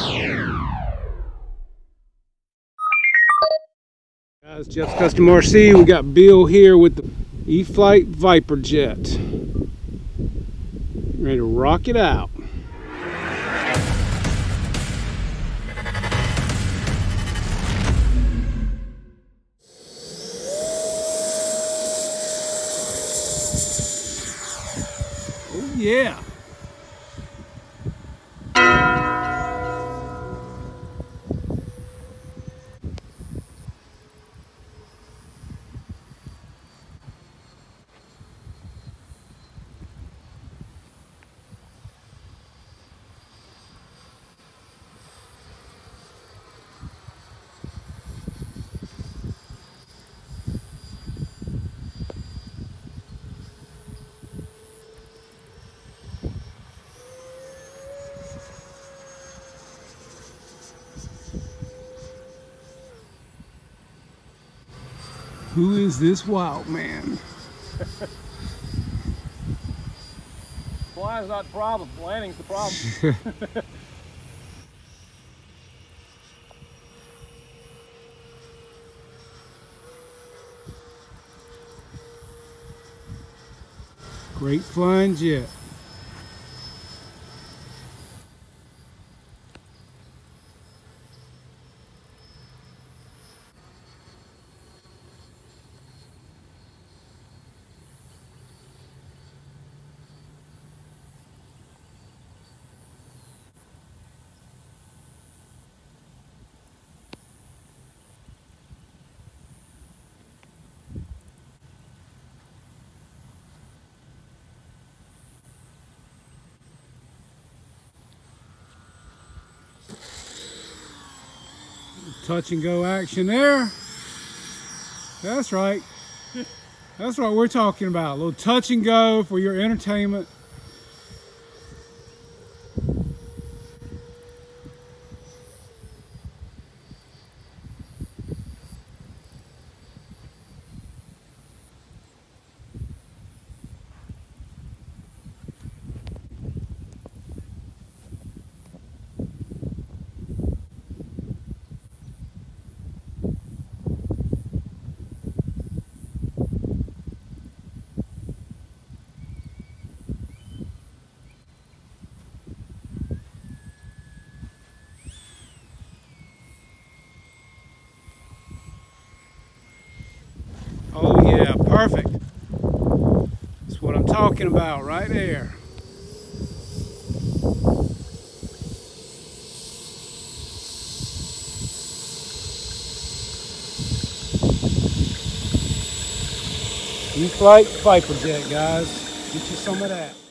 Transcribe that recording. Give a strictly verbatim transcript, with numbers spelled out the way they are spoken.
Guys, Jeff's Custom R C. We got Bill here with the Eflite Viper Jet. Ready to rock it out. Oh yeah. Who is this wild man? Flying's not the problem, landing's the problem. Great flying jet. Touch and go action there. That's right. That's what we're talking about. A little touch and go for your entertainment. Oh yeah, perfect. That's what I'm talking about right there. Eflite Viper Jet, guys. Get you some of that.